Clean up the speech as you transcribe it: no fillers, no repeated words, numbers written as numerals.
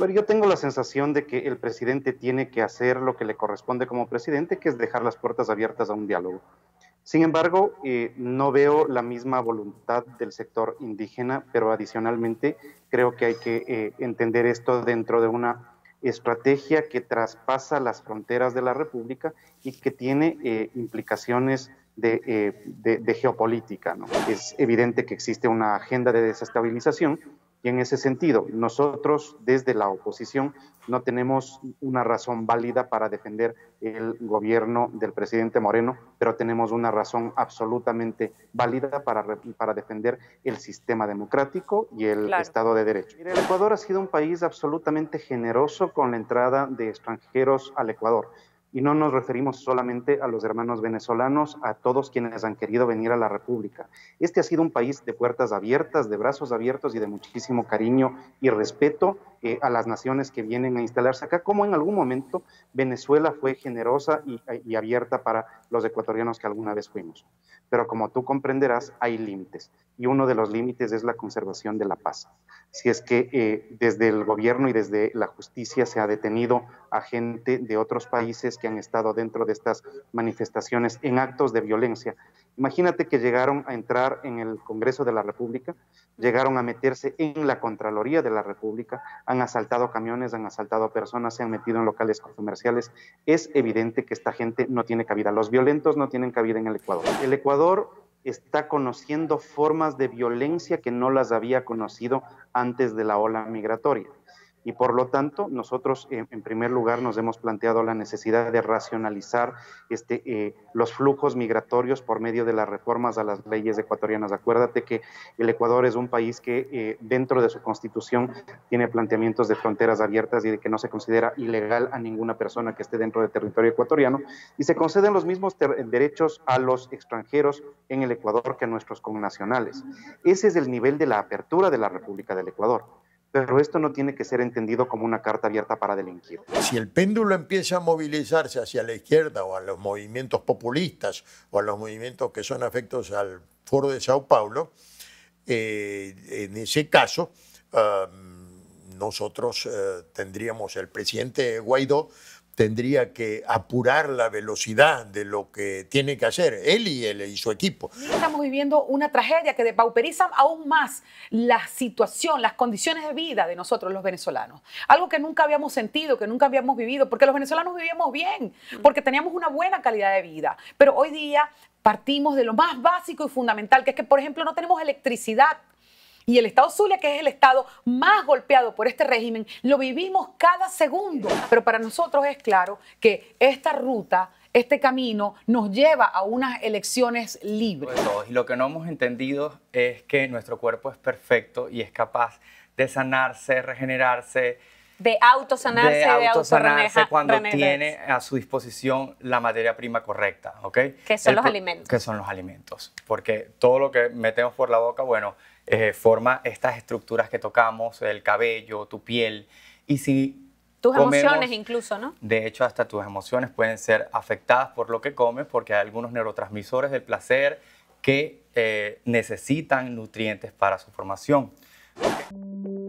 Bueno, yo tengo la sensación de que el presidente tiene que hacer lo que le corresponde como presidente, que es dejar las puertas abiertas a un diálogo. Sin embargo, no veo la misma voluntad del sector indígena, pero adicionalmente creo que hay que entender esto dentro de una estrategia que traspasa las fronteras de la República y que tiene implicaciones de geopolítica, ¿no? Es evidente que existe una agenda de desestabilización y en ese sentido, nosotros desde la oposición no tenemos una razón válida para defender el gobierno del presidente Moreno, pero tenemos una razón absolutamente válida para defender el sistema democrático y el Claro. Estado de Derecho. El Ecuador ha sido un país absolutamente generoso con la entrada de extranjeros al Ecuador. Y no nos referimos solamente a los hermanos venezolanos, a todos quienes han querido venir a la República. Este ha sido un país de puertas abiertas, de brazos abiertos y de muchísimo cariño y respeto a las naciones que vienen a instalarse acá, como en algún momento Venezuela fue generosa y abierta para los ecuatorianos que alguna vez fuimos. Pero como tú comprenderás, hay límites, y uno de los límites es la conservación de la paz. Si es que desde el gobierno y desde la justicia se ha detenido a gente de otros países que han estado dentro de estas manifestaciones en actos de violencia. Imagínate que llegaron a entrar en el Congreso de la República, llegaron a meterse en la Contraloría de la República, han asaltado camiones, han asaltado personas, se han metido en locales comerciales. Es evidente que esta gente no tiene cabida. Los violentos no tienen cabida en el Ecuador. El Ecuador está conociendo formas de violencia que no las había conocido antes de la ola migratoria. Y por lo tanto, nosotros en primer lugar nos hemos planteado la necesidad de racionalizar los flujos migratorios por medio de las reformas a las leyes ecuatorianas. Acuérdate que el Ecuador es un país que dentro de su constitución tiene planteamientos de fronteras abiertas y de que no se considera ilegal a ninguna persona que esté dentro del territorio ecuatoriano, y se conceden los mismos derechos a los extranjeros en el Ecuador que a nuestros connacionales. Ese es el nivel de la apertura de la República del Ecuador. Pero esto no tiene que ser entendido como una carta abierta para delinquir. Si el péndulo empieza a movilizarse hacia la izquierda o a los movimientos populistas o a los movimientos que son afectos al Foro de Sao Paulo, en ese caso nosotros tendríamos, el presidente Guaidó tendría que apurar la velocidad de lo que tiene que hacer él y su equipo. Estamos viviendo una tragedia que depauperiza aún más la situación, las condiciones de vida de nosotros los venezolanos. Algo que nunca habíamos sentido, que nunca habíamos vivido, porque los venezolanos vivíamos bien, porque teníamos una buena calidad de vida. Pero hoy día partimos de lo más básico y fundamental, que es que, por ejemplo, no tenemos electricidad. Y el estado Zulia, que es el estado más golpeado por este régimen, lo vivimos cada segundo. Pero para nosotros es claro que esta ruta, este camino, nos lleva a unas elecciones libres. Y lo que no hemos entendido es que nuestro cuerpo es perfecto y es capaz de sanarse, regenerarse, de autosanarse, cuando tiene a su disposición la materia prima correcta, ¿ok? Que son los alimentos. Que son los alimentos. Porque todo lo que metemos por la boca, bueno, forma estas estructuras que tocamos, el cabello, tu piel. Y si tus emociones incluso, ¿no? De hecho, hasta tus emociones pueden ser afectadas por lo que comes, porque hay algunos neurotransmisores del placer que necesitan nutrientes para su formación. ¿Okay?